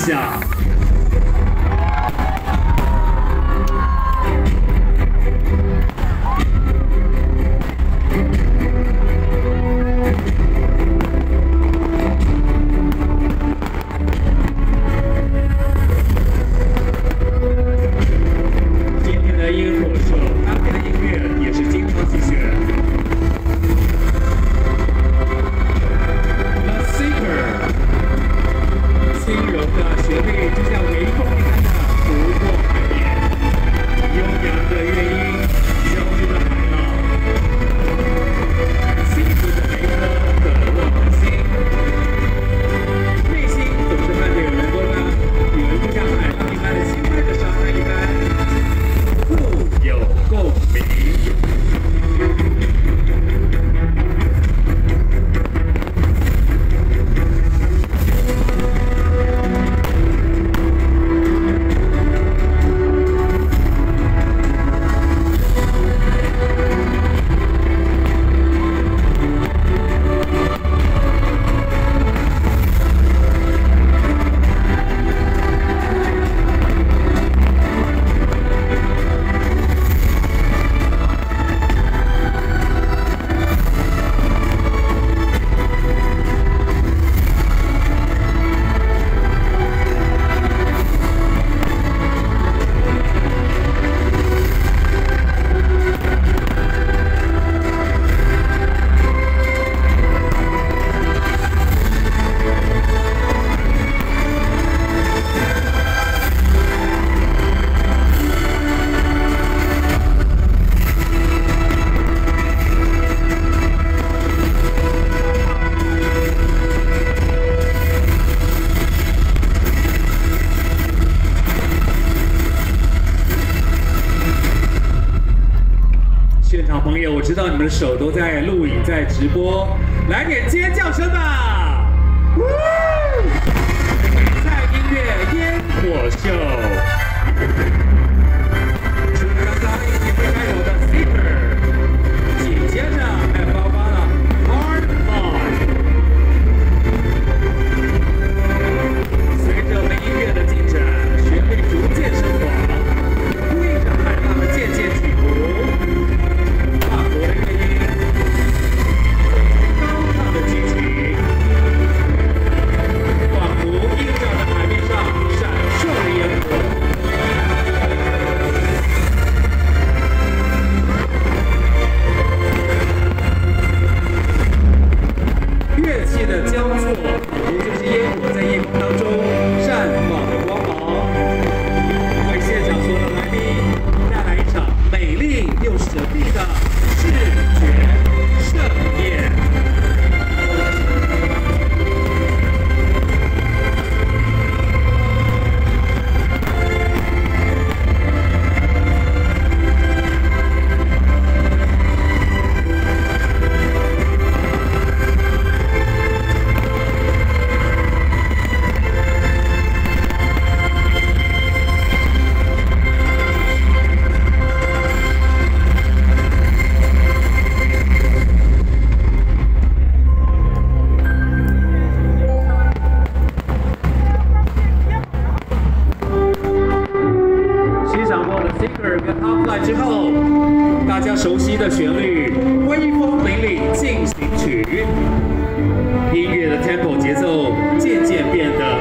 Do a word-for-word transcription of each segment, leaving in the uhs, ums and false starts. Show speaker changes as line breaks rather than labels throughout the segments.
下。 朋友，我知道你们的手都在录影，在直播，来点尖叫声吧！在音乐烟火秀，除了刚刚一起会加油的 Seeker， 紧接着还爆发了 Hard Live。随着我们音乐的进展，旋律逐渐升华，呼应着海浪的渐渐起伏。 之后，大家熟悉的旋律《威风凛凛进行曲》，音乐的 tempo 节奏渐渐变得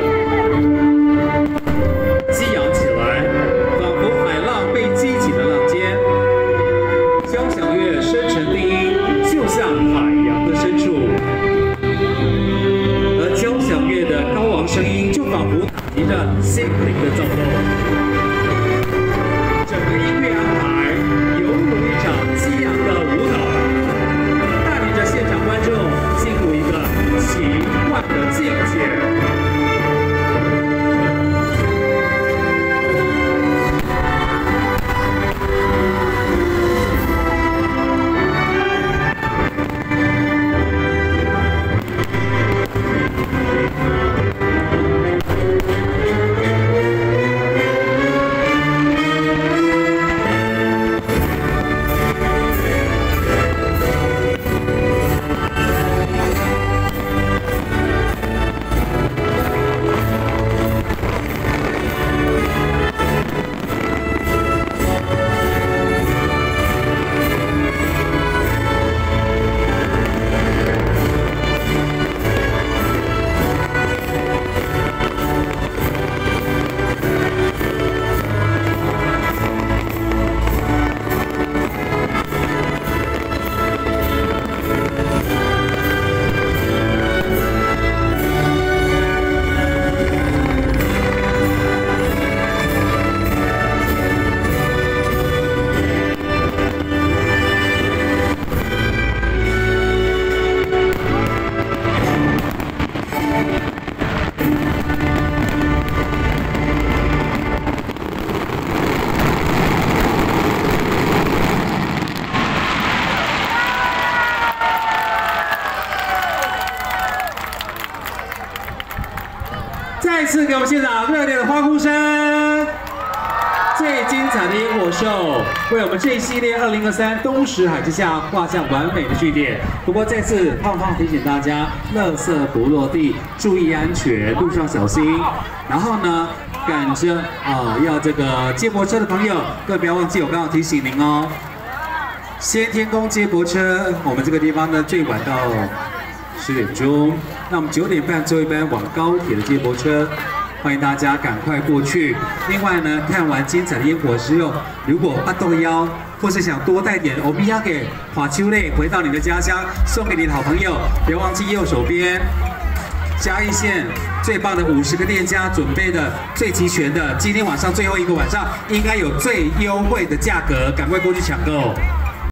激昂起来，仿佛海浪被激起的浪尖。交响乐深沉低音，就像海洋的深处，而交响乐的高昂声音，就仿佛打击着心灵的躁动。 整个音乐安排犹如一场激昂的舞蹈，带领着现场观众进入一个奇幻的境界。
We'll be right back.
再次给我们现场热烈的欢呼声！最精彩的烟火秀，为我们这一系列二零二三东石海之下画下完美的句点。不过再次胖胖提醒大家，垃圾不落地，注意安全，路上小心。然后呢，赶着啊、呃、要这个接驳车的朋友，各位不要忘记我刚刚提醒您哦。先天宫接驳车，我们这个地方呢最晚到十点钟，那我们九点半最后一班往高铁的接驳车。 欢迎大家赶快过去。另外呢，看完精彩的烟火之后，如果八豆腰，或是想多带点欧米亚给华秋类回到你的家乡，送给你的好朋友，别忘记右手边嘉义县最棒的五十个店家准备的最齐全的，今天晚上最后一个晚上应该有最优惠的价格，赶快过去抢购。